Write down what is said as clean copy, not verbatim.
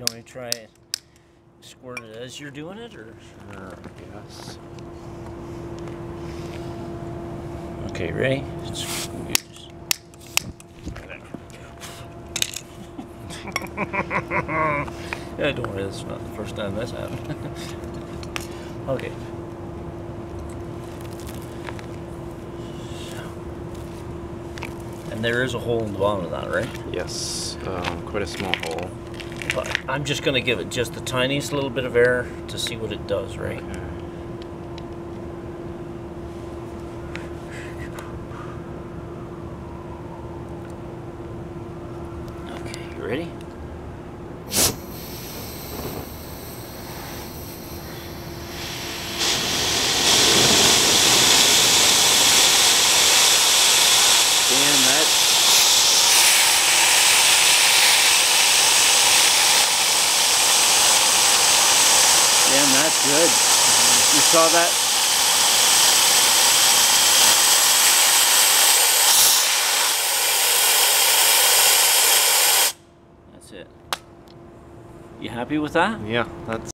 want me to try it? Squirt it as you're doing it, or? Sure, I guess. Okay, ready? Squeeze. Yeah, don't worry, this is not the first time this happened. Okay. And there is a hole in the bottom of that, right? Yes, quite a small hole. But I'm just going to give it just the tiniest little bit of air to see what it does, right? Okay. Okay, you ready? Damn, that's good. You saw that? That's it. You happy with that? Yeah, that's